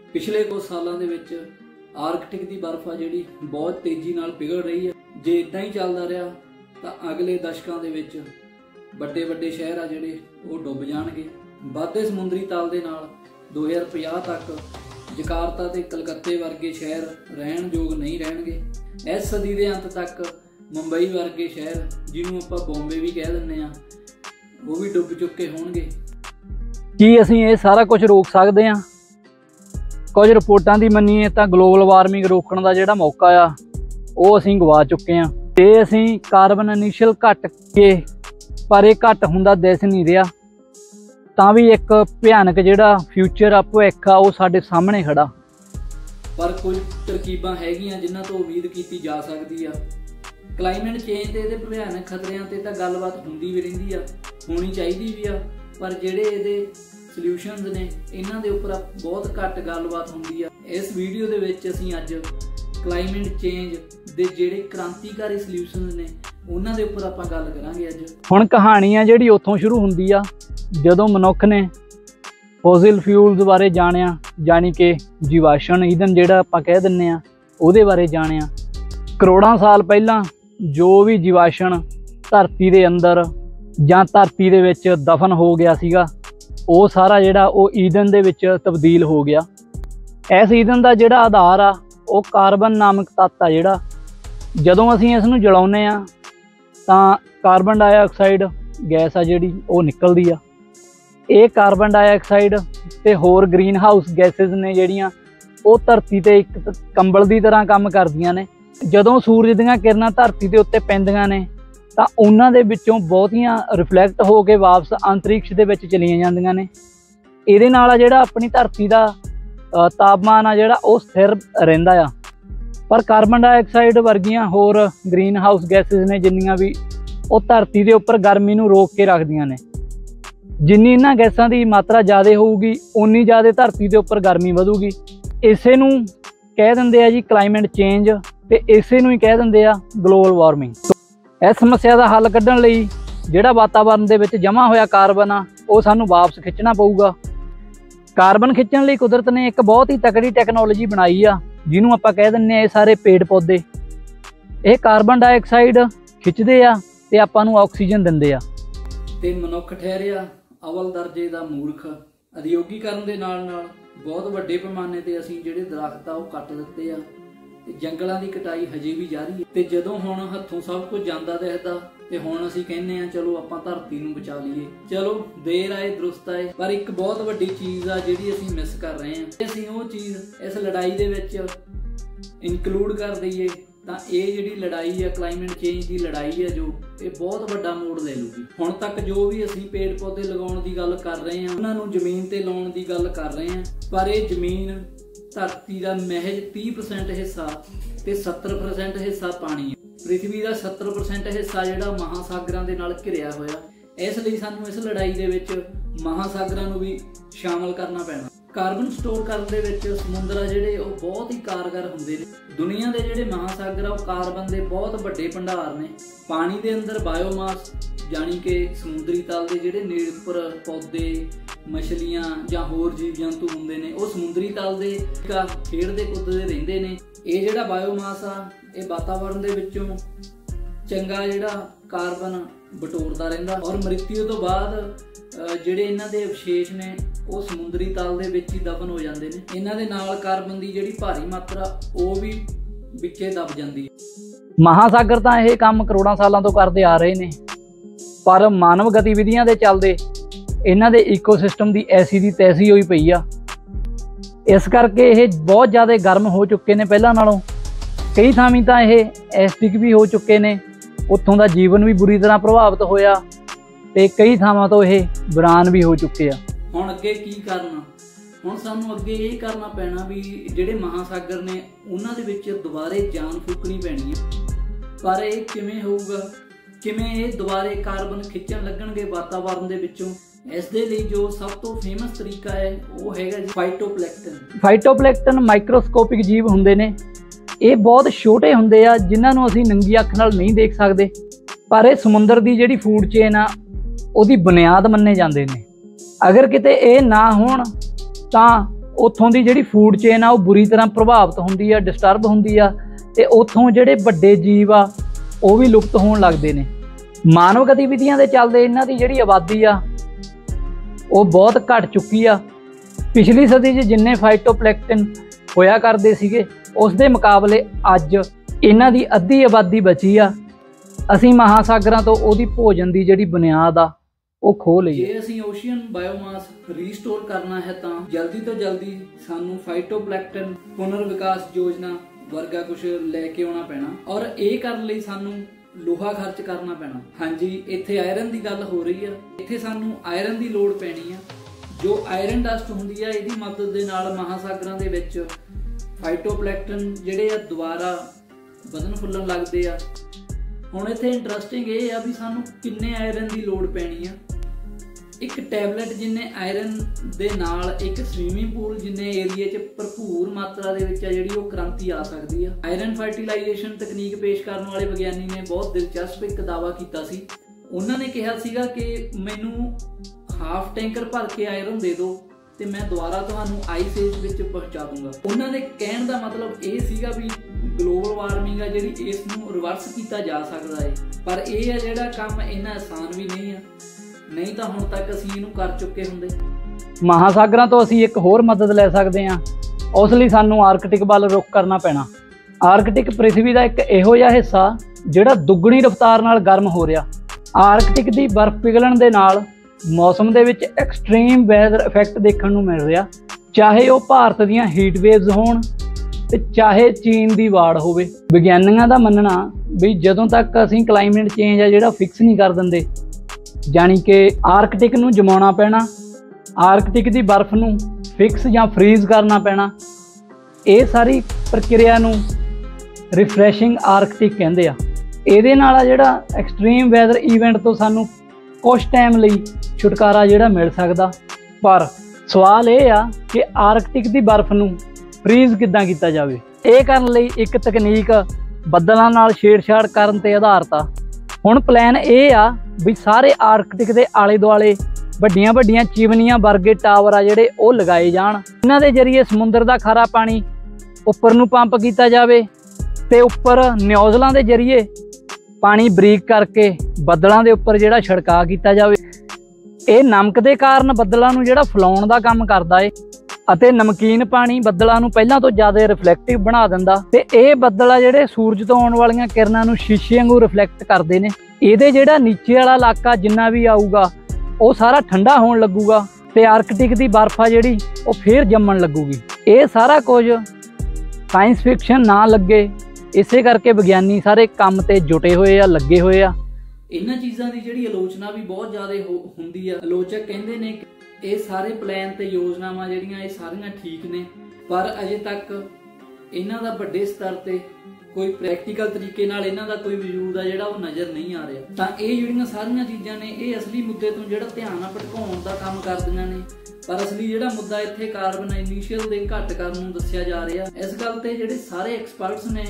पिछले कुछ सालों के विच आर्कटिक की बर्फ आ जिहड़ी बहुत तेजी नाल पिघल रही है। जे इदां ही चलदा रहा तो अगले दशकां दे विच वड्डे वड्डे शहर आ जिहड़े वो डुੱਬ जाणगे। वधदे समुद्री तल दे नाल 2050 तक जकार्ता ते कलकत्ते वर्गे शहर रहण योग नहीं रहणगे। इस सदी के अंत तक मुंबई वर्गे शहर जिन्होंने आपां बॉम्बे भी कह दिंदे आ वो भी डुੱਬ चुके होणगे। की असीं ये सारा कुछ रोक सकते हैं? कुछ रिपोर्टां दी मन्नीए तां ग्लोबल वार्मिंग रोकण दा जिहड़ा मौका आ वो असीं गवा चुके हैं। ते असीं कार्बन इनिशियल घट के पर ये घट हुंदा दिस नहीं रहा, तां भी एक भयानक जिहड़ा फ्यूचर आ भविख आ वो साडे सामने खड़ा। पर कुछ तरकीबां हैगियां जिन्हां तो उम्मीद कीती जा सकदी आ। क्लाइमेट चेंज ते इहदे भयानक खतरिਆਂ ते तां गलबात हुंदी भी रहिंदी आ, होनी चाहिदी भी आ, पर जिहड़े इहदे सल्यूशनस ने इन्हां दे उपर बहुत घट गलबात हुंदी आ। इस वीडियो दे विच असीं अज क्लाइमेट चेंज दे जिहड़े क्रांतिकारी सल्यूशनस ने उन्हां दे उपर आपां गल करांगे। अज हुण कहानी आ जिहड़ी उत्थों शुरू हुंदी आ जदों मनुख ने फॉसिल फ्यूल्स बारे जाणिया, जानी कि जीवाश्म ईंधन जिहड़ा आपां कह दिंदे आ उहदे बारे जाणिया। करोड़ां साल पहलां जो भी जीवाश्म धरती दे अंदर जां धरती दे विच दफन हो गया सीगा वो सारा जिहड़ा वो ईंधन दे विच तब्दील हो गया। इस ईंधन दा जिहड़ा आधार आ वो कार्बन नामक तत्त आ। जिहड़ा जदों असीं इस नूं जलाउने आ तां कार्बन डाइऑक्साइड गैस आ जिहड़ी वो निकलदी आ। ये कार्बन डाइऑक्साइड ते होर ग्रीन हाउस गैसिज ने जिहड़ियां वो धरती ते एक कंबल की तरह काम करदियां ने। जदों सूरज दीयां किरणां धरती दे उत्ते पैंदियां ने तां उन्हां दे विचों बहुतियां रिफ्लैक्ट हो के वापस अंतरिक्ष दे विच चलियां जांदियां ने। इहदे नाल जिहड़ा अपनी धरती दा तापमान आ जिहड़ा वो स्थिर रहिंदा आ। पर कार्बन डाइऑक्साइड वर्गियां होर ग्रीन हाउस गैसिज ने जिन्नियां भी वो धरती दे उपर गर्मी नूं रोक के रखदियां ने। जिन्नी इन्हां गैसां दी मात्रा ज़्यादा होऊगी उन्नी ज़्यादा धरती दे उपर गर्मी वधूगी। इसे नूं कह दिंदे आ जी क्लाइमेट चेंज ते इसे नूं ही कह दिंदे आ ग्लोबल वार्मिंग। इस समस्या का हल कढ़ण लई जिहड़ा वातावरण दे विच जमा होया कार्बन आ वो सानूं वापस खिच्चना पऊगा। कार्बन खिच्चण लई कुदरत ने एक बहुत ही तकड़ी टैक्नोलॉजी बनाई आ जिन्हों आपां कह दिंदे आ ये सारे पेड़ पौधे। ये कार्बन डाइऑक्साइड खिੱਚਦੇ आ ते आपां नूं ऑक्सीजन दिंदे आ। ते मनुख ठहरिया अवल दर्जे का मूर्ख। उद्योगीकरण के नाल बहुत वड्डे पैमाने ते असीं जिहड़े दरख्त आ वो कट दित्ते आ ते जंगलां दी कटाई हजे भी जारी है। ते जदों हुण हत्थों सब कुछ जांदा दिखदा ते हुण असीं कहने आ चलो आपां धरती नूं बचा लईए। चलो देर आए दुरुस्त आए, पर एक बहुत वड्डी चीज़ आ जिहड़ी असीं मिस कर रहे हां। असीं वो चीज़ इस लड़ाई दे विच इनकलूड कर दईए तां ये जिहड़ी लड़ाई है क्लाइमेट चेंज की लड़ाई है जो ये बहुत वड्डा मोड़ ले लूगी। हुण तक जो भी असीं पेड़ पौधे लगाउण दी गल कर रहे हां उन्हां नूं जमीन ते लाउण दी गल कर रहे हां, पर ये जमीन धरती का महज 30% हिस्सा ते 70% हिस्सा पानी है। पृथ्वी का 70% हिस्सा जिहड़ा महासागरां दे नाल घिरिया होया। इसलिए सानूं इस लड़ाई दे विच महासागरां नूं भी शामिल करना पैना। कार्बन स्टोर करन दे विच समुंदर जिहड़े वो बहुत ही कारगर हुंदे ने। दुनिया के जिहड़े महासागर आ कार्बन के बहुत वड्डे भंडार ने। पानी के अंदर बायोमास यानी कि समुद्री तल के जिहड़े नेड़पर पौधे मछलियां जां होर जीव जंतु हुंदे ने वो समुद्री तल दे खेडदे कुददे रहिंदे ने। ये जिहड़ा बायोमास आ ये वातावरण दे विचों चंगा जिहड़ा कार्बन बटोरदा रहिंदा और मृत्यु तो बाद जिहड़े इन्हां दे अवशेष ने वो समुद्री तल दे विच ही दफन हो जांदे ने। इन्हां दे नाल कार्बन दी जिहड़ी भारी मात्रा वो भी विचे दब जांदी है। महासागर तां इह काम करोड़ां सालां तो करदे आ रहे ने, पर मानव गतिविधियां दे चलदे इन्हां दे इकोसिस्टम की ऐसी दी तैसी होई पई आ। इस करके ये बहुत ज़्यादा गर्म हो चुके ने पहलां नालों। कई थावीं तां ये एसिडिक भी हो चुके ने, उत्थों का जीवन भी बुरी तरह प्रभावित होया ते कई थावां तो ये वीरान भी हो चुके आ। हुण अगे की करना? हुण सानूं अगे ये करना पैना भी जिहड़े महासागर ने उन्हां दे विच दुबारे जान फूकनी पैनी है। पर ये किवें होऊगा? किवें ये दुबारे कार्बन खिੱਚਣ लगणगे वातावरण दे विचों? इस दे लई जो सब तो फेमस तरीका है वो हैगा जी फाइटोप्लैंकटन। फाइटोप्लैंकटन माइक्रोस्कोपिक जीव हुंदे ने। ये बहुत छोटे हुंदे आ जिन्हां नूं असीं नंगी अख नाल नहीं देख सकते, पर ये समुंदर की जिहड़ी फूड चेन आ उहदी बुनियाद मन्ने जांदे ने। अगर किते ये ना होण तां ਉੱਥੋਂ ਦੀ ਜਿਹੜੀ ਫੂਡ ਚੇਨ ਆ ਉਹ ਬੁਰੀ ਤਰ੍ਹਾਂ ਪ੍ਰਭਾਵਿਤ ਹੁੰਦੀ ਆ, ਡਿਸਟਰਬ ਹੁੰਦੀ ਆ, ਤੇ ਉੱਥੋਂ ਜਿਹੜੇ ਵੱਡੇ ਜੀਵ ਆ ਉਹ ਵੀ ਲੁਪਤ ਹੋਣ ਲੱਗਦੇ ਨੇ। ਮਾਨਵ ਗਤੀਵਿਧੀਆਂ ਦੇ ਚੱਲਦੇ ਇਹਨਾਂ ਦੀ ਜਿਹੜੀ ਆਬਾਦੀ ਆ ਉਹ ਬਹੁਤ ਘਟ ਚੁੱਕੀ ਆ। ਪਿਛਲੀ ਸਦੀ 'ਚ ਜਿੰਨੇ ਫਾਈਟੋਪਲੈਂਕਟਨ ਹੋਇਆ ਕਰਦੇ ਸੀਗੇ ਉਸ ਦੇ ਮੁਕਾਬਲੇ ਅੱਜ ਇਹਨਾਂ ਦੀ ਅੱਧੀ ਆਬਾਦੀ ਬਚੀ ਆ। ਅਸੀਂ ਮਹਾਸਾਗਰਾਂ ਤੋਂ ਉਹਦੀ ਭੋਜਨ ਦੀ ਜਿਹੜੀ ਬੁਨਿਆਦ ਆ ਉਹ ਖੋਹ ਲਈ। ਜੇ ਅਸੀਂ ਓਸ਼ੀਅਨ ਬਾਇਓਮਾਸ ਰੀਸਟੋਰ ਕਰਨਾ ਹੈ ਤਾਂ ਜਲਦੀ ਤੋਂ ਜਲਦੀ ਸਾਨੂੰ ਫਾਈਟੋਪਲੈਂਕਟਨ ਪੁਨਰ ਵਿਕਾਸ ਯੋਜਨਾ ਵਰਗਾ ਕੁਝ ਲੈ ਕੇ ਆਉਣਾ ਪੈਣਾ, ਔਰ ਇਹ ਕਰਨ ਲਈ ਸਾਨੂੰ ਲੋਹਾ ਖਰਚ ਕਰਨਾ ਪੈਣਾ। ਹਾਂਜੀ, ਇੱਥੇ ਆਇਰਨ ਦੀ ਗੱਲ ਹੋ ਰਹੀ ਆ। ਇੱਥੇ ਸਾਨੂੰ ਆਇਰਨ ਦੀ ਲੋੜ ਪੈਣੀ ਆ। ਜੋ ਆਇਰਨ ਡਸਟ ਹੁੰਦੀ ਆ, ਇਹਦੀ ਮਦਦ ਦੇ ਨਾਲ ਮਹਾਸਾਗਰਾਂ ਦੇ ਵਿੱਚ ਫਾਈਟੋਪਲੈਂਕਟਨ ਜਿਹੜੇ ਆ ਦੁਬਾਰਾ ਵਧਣ ਫੁੱਲਣ ਲੱਗਦੇ ਆ। ਹੁਣ ਇੱਥੇ ਇੰਟਰਸਟਿੰਗ ਇਹ ਆ ਵੀ ਸਾਨੂੰ ਕਿੰਨੇ ਆਇਰਨ ਦੀ ਲੋੜ ਪੈਣੀ ਆ। ਇੱਕ ਟੈਬਲੇਟ ਜਿੰਨੇ ਆਇਰਨ ਦੇ ਨਾਲ ਇੱਕ ਸਵੀਮਿੰਗ ਪੂਲ ਜਿੰਨੇ ਏਰੀਏ 'ਚ ਭਰਪੂਰ ਮਾਤਰਾ ਦੇ ਵਿੱਚ ਆ ਜਿਹੜੀ ਉਹ ਕ੍ਰਾਂਤੀ ਆ ਸਕਦੀ ਆ। ਆਇਰਨ ਫਰਟੀਲਾਈਜੇਸ਼ਨ ਤਕਨੀਕ ਪੇਸ਼ ਕਰਨ ਵਾਲੇ ਵਿਗਿਆਨੀ ਨੇ ਬਹੁਤ ਦਿਲਚਸਪ ਇੱਕ ਦਾਅਵਾ ਕੀਤਾ ਸੀ। ਉਹਨਾਂ ਨੇ ਕਿਹਾ ਸੀਗਾ ਕਿ ਮੈਨੂੰ ਹਾਫ ਟੈਂਕਰ ਭਰ ਕੇ ਆਇਰਨ ਦੇ ਦਿਓ ਤੇ ਮੈਂ ਦੁਬਾਰਾ ਤੁਹਾਨੂੰ ਆਈਸ ਏਜ ਵਿੱਚ ਪਹੁੰਚਾ ਦੂੰਗਾ। ਉਹਨਾਂ ਦੇ ਕਹਿਣ ਦਾ ਮਤਲਬ ਇਹ ਸੀਗਾ ਵੀ ਗਲੋਬਲ ਵਾਰਮਿੰਗ ਆ ਜਿਹੜੀ ਇਸ ਨੂੰ ਰਿਵਰਸ ਕੀਤਾ ਜਾ ਸਕਦਾ ਹੈ, ਪਰ ਇਹ ਆ ਜਿਹੜਾ ਕੰਮ ਇੰਨਾ ਆਸਾਨ ਵੀ ਨਹੀਂ ਆ, ਨਹੀਂ ਤਾਂ ਹੁਣ ਤੱਕ ਅਸੀਂ ਇਹਨੂੰ ਕਰ ਚੁੱਕੇ ਹੁੰਦੇ। ਮਹਾਸਾਗਰਾਂ ਤੋਂ ਅਸੀਂ ਇੱਕ ਹੋਰ ਮਦਦ ਲੈ ਸਕਦੇ ਹਾਂ। ਉਸ ਲਈ ਸਾਨੂੰ ਆਰਕਟਿਕ ਵੱਲ ਰੁਖ ਕਰਨਾ ਪੈਣਾ। ਆਰਕਟਿਕ ਪ੍ਰਿਥਵੀ ਦਾ ਇੱਕ ਇਹੋ ਜਿਹਾ ਹਿੱਸਾ ਜਿਹੜਾ ਦੁੱਗਣੀ ਰਫ਼ਤਾਰ ਨਾਲ ਗਰਮ ਹੋ ਰਿਹਾ। ਆਰਕਟਿਕ ਦੀ ਬਰਫ਼ ਪਿਘਲਣ ਦੇ ਨਾਲ ਮੌਸਮ ਦੇ ਵਿੱਚ ਐਕਸਟ੍ਰੀਮ ਵੈਦਰ ਇਫੈਕਟ ਦੇਖਣ ਨੂੰ ਮਿਲ ਰਿਹਾ, ਚਾਹੇ ਉਹ ਭਾਰਤ ਦੀਆਂ ਹੀਟ ਵੇਵਜ਼ ਹੋਣ ਤੇ ਚਾਹੇ ਚੀਨ ਦੀ ਵਾੜ ਹੋਵੇ। ਵਿਗਿਆਨੀਆਂ ਦਾ ਮੰਨਣਾ ਵੀ ਜਦੋਂ ਤੱਕ ਅਸੀਂ ਕਲਾਈਮੇਟ ਚੇਂਜ ਆ ਜਿਹੜਾ ਫਿਕਸ ਨਹੀਂ ਕਰ ਦਿੰਦੇ, ਜਾਣੀ ਕਿ ਆਰਕਟਿਕ ਨੂੰ ਜਮਾਉਣਾ ਪੈਣਾ, ਆਰਕਟਿਕ ਦੀ ਬਰਫ਼ ਨੂੰ ਫਿਕਸ ਜਾਂ ਫਰੀਜ਼ ਕਰਨਾ ਪੈਣਾ। ਇਹ ਸਾਰੀ ਪ੍ਰਕਿਰਿਆ ਨੂੰ ਰਿਫਰੈਸ਼ਿੰਗ ਆਰਕਟਿਕ ਕਹਿੰਦੇ ਆ। ਇਹਦੇ ਨਾਲ ਆ ਜਿਹੜਾ ਐਕਸਟ੍ਰੀਮ ਵੈਦਰ ਈਵੈਂਟ ਤੋਂ ਸਾਨੂੰ ਕੁਝ ਟਾਈਮ ਲਈ ਛੁਟਕਾਰਾ ਜਿਹੜਾ ਮਿਲ ਸਕਦਾ। ਪਰ ਸਵਾਲ ਇਹ ਆ ਕਿ ਆਰਕਟਿਕ ਦੀ ਬਰਫ਼ ਨੂੰ ਫਰੀਜ਼ ਕਿੱਦਾਂ ਕੀਤਾ ਜਾਵੇ। ਇਹ ਕਰਨ ਲਈ ਇੱਕ ਤਕਨੀਕ ਬੱਦਲਾਂ ਨਾਲ ਛੇੜਛਾੜ ਕਰਨ ਤੇ ਆਧਾਰਿਤ ਆ। ਹੁਣ ਪਲਾਨ ਇਹ ਆ ਵੀ ਸਾਰੇ ਆਰਕਟਿਕ ਦੇ ਆਲੇ ਦੁਆਲੇ ਵੱਡੀਆਂ ਵੱਡੀਆਂ ਚਿਮਨੀਆਂ ਵਰਗੇ ਟਾਵਰ ਆ ਜਿਹੜੇ ਉਹ ਲਗਾਏ ਜਾਣ। ਇਹਨਾਂ ਦੇ ਜ਼ਰੀਏ ਸਮੁੰਦਰ ਦਾ ਖਾਰਾ ਪਾਣੀ ਉੱਪਰ ਨੂੰ ਪੰਪ ਕੀਤਾ ਜਾਵੇ ਤੇ ਉੱਪਰ ਨਿਊਜ਼ਲਾਂ ਦੇ ਜ਼ਰੀਏ ਪਾਣੀ ਬਰੀਕ ਕਰਕੇ ਬੱਦਲਾਂ ਦੇ ਉੱਪਰ ਜਿਹੜਾ ਛਿੜਕਾਅ ਕੀਤਾ ਜਾਵੇ। ਇਹ ਨਮਕ ਦੇ ਕਾਰਨ ਬੱਦਲਾਂ ਨੂੰ ਜਿਹੜਾ ਫਲਾਉਣ ਦਾ ਕੰਮ ਕਰਦਾ ਏ ਅਤੇ ਨਮਕੀਨ ਪਾਣੀ ਬੱਦਲਾਂ ਨੂੰ ਪਹਿਲਾਂ ਤੋਂ ਜ਼ਿਆਦਾ ਰਿਫਲੈਕਟਿਵ ਬਣਾ ਦਿੰਦਾ ਤੇ ਇਹ ਬੱਦਲ ਆ ਜਿਹੜੇ ਸੂਰਜ ਤੋਂ ਆਉਣ ਵਾਲੀਆਂ ਕਿਰਨਾਂ ਨੂੰ ਸ਼ੀਸ਼ੇ ਵਾਂਗੂ ਰਿਫਲੈਕਟ ਕਰਦੇ ਨੇ। ਇਹਦੇ ਜਿਹੜਾ ਨੀਚੇ ਵਾਲਾ ਇਲਾਕਾ ਜਿੰਨਾ ਵੀ ਆਊਗਾ ਉਹ ਸਾਰਾ ਠੰਡਾ ਹੋਣ ਲੱਗੂਗਾ ਤੇ ਆਰਕਟਿਕ ਦੀ ਬਰਫ਼ ਆ ਜਿਹੜੀ ਉਹ ਫੇਰ ਜੰਮਣ ਲੱਗੂਗੀ। ਇਹ ਸਾਰਾ ਕੁਝ ਸਾਇੰਸ ਫਿਕਸ਼ਨ ਨਾ ਲੱਗੇ, ਇਸੇ ਕਰਕੇ ਵਿਗਿਆਨੀ ਸਾਰੇ ਕੰਮ ਤੇ ਜੁਟੇ ਹੋਏ ਆ, ਲੱਗੇ ਹੋਏ ਆ। ਇਹਨਾਂ ਚੀਜ਼ਾਂ ਦੀ ਜਿਹੜੀ ਆਲੋਚਨਾ ਵੀ ਬਹੁਤ ਜ਼ਿਆਦਾ ਹੁੰਦੀ ਆ। ਆਲੋਚਕ ਕਹਿੰਦੇ ਨੇ ਕਿ ਇਹ ਸਾਰੇ ਪਲਾਨ ਤੇ ਯੋਜਨਾਵਾਂ ਜਿਹੜੀਆਂ ਇਹ ਸਾਰੀਆਂ ਠੀਕ ਨੇ, ਪਰ ਅਜੇ ਤੱਕ ਇਹਨਾਂ ਦਾ ਵੱਡੇ ਸਤਰ ਤੇ ਕੋਈ ਪ੍ਰੈਕਟੀਕਲ ਤਰੀਕੇ ਨਾਲ ਇਹਨਾਂ ਦਾ ਕੋਈ ਵਜੂਦ ਆ ਜਿਹੜਾ ਉਹ ਨਜ਼ਰ ਨਹੀਂ ਆ ਰਿਹਾ। ਤਾਂ ਇਹ ਜਿਹੜੀਆਂ ਸਾਰੀਆਂ ਚੀਜ਼ਾਂ ਨੇ ਇਹ ਅਸਲੀ ਮੁੱਦੇ ਤੋਂ ਜਿਹੜਾ ਧਿਆਨ ਆ ਭਟਕਾਉਣ ਦਾ ਕੰਮ ਕਰਦੀਆਂ ਨੇ, ਪਰ ਅਸਲੀ ਜਿਹੜਾ ਮੁੱਦਾ ਇੱਥੇ ਕਾਰਬਨ ਇਨੀਸ਼ੀਅਲ ਦੇ ਘੱਟ ਕਰਨ ਨੂੰ ਦੱਸਿਆ ਜਾ ਰਿਹਾ। ਇਸ ਗੱਲ ਤੇ ਜਿਹੜੇ ਸਾਰੇ ਐਕਸਪਰਟਸ ਨੇ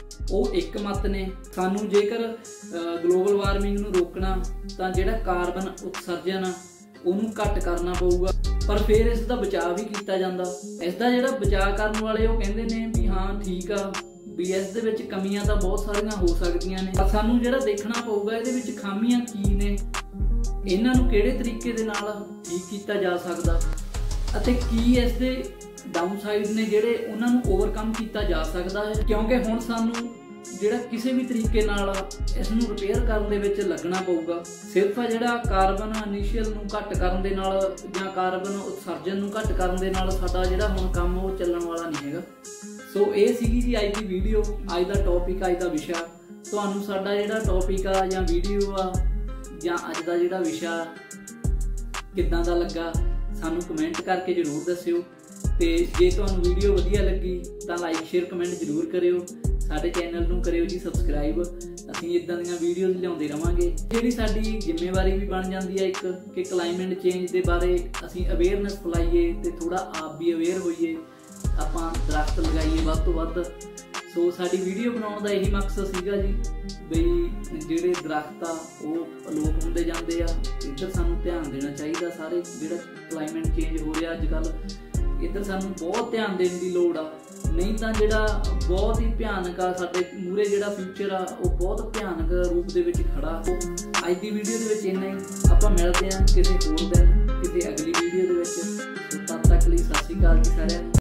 ਉਹ ਇੱਕ ਮਤ ਨੇ। ਸਾਨੂੰ ਜੇਕਰ ਗਲੋਬਲ ਵਾਰਮਿੰਗ ਨੂੰ ਰੋਕਣਾ ਤਾਂ ਜਿਹੜਾ ਕਾਰਬਨ ਉਤਸਰਜਨ ਆ ਉਹਨੂੰ ਘੱਟ ਕਰਨਾ ਪਊਗਾ, ਪਰ ਫਿਰ ਇਸ ਦਾ ਬਚਾਅ ਵੀ ਕੀਤਾ ਜਾਂਦਾ। ਇਸ ਦਾ ਜਿਹੜਾ ਬਚਾਅ ਕਰਨ ਵਾਲੇ ਉਹ ਕਹਿੰਦੇ ਨੇ ਵੀ ਹਾਂ ਠੀਕ ਆ ਵੀ ਇਸ ਦੇ ਵਿੱਚ ਕਮੀਆਂ ਤਾਂ ਬਹੁਤ ਸਾਰੀਆਂ ਹੋ ਸਕਦੀਆਂ ਨੇ, ਪਰ ਸਾਨੂੰ ਜਿਹੜਾ ਦੇਖਣਾ ਪਊਗਾ ਇਹਦੇ ਵਿੱਚ ਖਾਮੀਆਂ ਕੀ ਨੇ, ਇਹਨਾਂ ਨੂੰ ਕਿਹੜੇ ਤਰੀਕੇ ਦੇ ਨਾਲ ਠੀਕ ਕੀਤਾ ਜਾ ਸਕਦਾ ਅਤੇ ਕੀ ਇਸ ਦੇ ਡਾਊਨਸਾਈਡ ਨੇ ਜਿਹੜੇ ਉਹਨਾਂ ਨੂੰ ਓਵਰਕਮ ਕੀਤਾ ਜਾ ਸਕਦਾ ਹੈ। ਕਿਉਂਕਿ ਹੁਣ ਸਾਨੂੰ ਜਿਹੜਾ ਕਿਸੇ ਵੀ ਤਰੀਕੇ ਨਾਲ ਇਸ ਨੂੰ ਰਿਪੇਅਰ ਕਰਨ ਦੇ ਵਿੱਚ ਲੱਗਣਾ ਪਊਗਾ। ਸਿਰਫ ਜਿਹੜਾ ਕਾਰਬਨ ਇਨੀਸ਼ੀਅਲ ਨੂੰ ਘੱਟ ਕਰਨ ਦੇ ਨਾਲ ਜਾਂ ਕਾਰਬਨ ਉਤਸਰਜਨ ਨੂੰ ਘੱਟ ਕਰਨ ਦੇ ਨਾਲ ਸਾਡਾ ਜਿਹੜਾ ਹੁਣ ਕੰਮ ਉਹ ਚੱਲਣ ਵਾਲਾ ਨਹੀਂ ਹੈਗਾ। ਸੋ ਇਹ ਸੀਗੀ ਜੀ ਅੱਜ ਦੀ ਵੀਡੀਓ, ਅੱਜ ਦਾ ਟੌਪਿਕ, ਅੱਜ ਦਾ ਵਿਸ਼ਾ। ਤੁਹਾਨੂੰ ਸਾਡਾ ਜਿਹੜਾ ਟੌਪਿਕ ਆ ਜਾਂ ਵੀਡੀਓ ਆ ਜਾਂ ਅੱਜ ਦਾ ਜਿਹੜਾ ਵਿਸ਼ਾ ਕਿੱਦਾਂ ਦਾ ਲੱਗਾ ਸਾਨੂੰ ਕਮੈਂਟ ਕਰਕੇ ਜ਼ਰੂਰ ਦੱਸਿਓ। ਤੇ ਜੇ ਤੁਹਾਨੂੰ ਵੀਡੀਓ ਵਧੀਆ ਲੱਗੀ ਤਾਂ ਲਾਈਕ ਸ਼ੇਅਰ ਕਮੈਂਟ ਜ਼ਰੂਰ ਕਰਿਓ। ਸਾਡੇ ਚੈਨਲ ਨੂੰ ਕਰਿਓ ਜੀ ਸਬਸਕ੍ਰਾਈਬ। ਅਸੀਂ ਇਦਾਂ ਦੀਆਂ ਵੀਡੀਓਜ਼ ਲਿਆਉਂਦੇ ਰਵਾਂਗੇ। ਜਿਹੜੀ ਸਾਡੀ ਜ਼ਿੰਮੇਵਾਰੀ ਵੀ ਬਣ ਜਾਂਦੀ ਹੈ ਇੱਕ ਕਿ ਕਲਾਈਮੇਟ ਚੇਂਜ ਦੇ ਬਾਰੇ ਅਸੀਂ ਅਵੇਅਰਨੈਸ ਫੈਲਾਈਏ ਤੇ ਥੋੜਾ ਆਪ ਵੀ ਅਵੇਅਰ ਹੋਈਏ, ਆਪਾਂ ਦਰਖਤ ਲਗਾਈਏ ਵੱਧ ਤੋਂ ਵੱਧ। ਸੋ ਸਾਡੀ ਵੀਡੀਓ ਬਣਾਉਣ ਦਾ ਇਹੀ ਮਕਸਦ ਸੀਗਾ ਜੀ ਬਈ ਜਿਹੜੇ ਦਰਖਤ ਆ ਉਹ ਅਲੋਪ ਹੁੰਦੇ ਜਾਂਦੇ ਆ, ਇੱਧਰ ਸਾਨੂੰ ਧਿਆਨ ਦੇਣਾ ਚਾਹੀਦਾ। ਸਾਰੇ ਜਿਹੜਾ ਕਲਾਈਮੇਟ ਚੇਂਜ ਹੋ ਰਿਹਾ ਅੱਜ ਕੱਲ੍ਹ ਇੱਧਰ ਸਾਨੂੰ ਬਹੁਤ ਧਿਆਨ ਦੇਣ ਦੀ ਲੋੜ ਆ, ਨਹੀਂ ਤਾਂ ਜਿਹੜਾ ਬਹੁਤ ਹੀ ਭਿਆਨਕ ਆ ਸਾਡੇ ਮੂਹਰੇ ਜਿਹੜਾ ਫਿਊਚਰ ਆ ਉਹ ਬਹੁਤ ਭਿਆਨਕ ਰੂਪ ਦੇ ਵਿੱਚ ਖੜਾ। ਅੱਜ ਦੀ ਵੀਡੀਓ ਦੇ ਵਿੱਚ ਇੰਨਾ ਹੀ, ਆਪਾਂ ਮਿਲਦੇ ਹਾਂ ਕਿਸੇ ਹੋਰ ਦਿਨ ਕਿਸੇ ਅਗਲੀ ਵੀਡੀਓ ਦੇ ਵਿੱਚ। ਤਦ ਤੱਕ ਲਈ ਸਤਿ ਸ਼੍ਰੀ ਅਕਾਲ ਜੀ ਸਾਰਿਆਂ ਨੂੰ।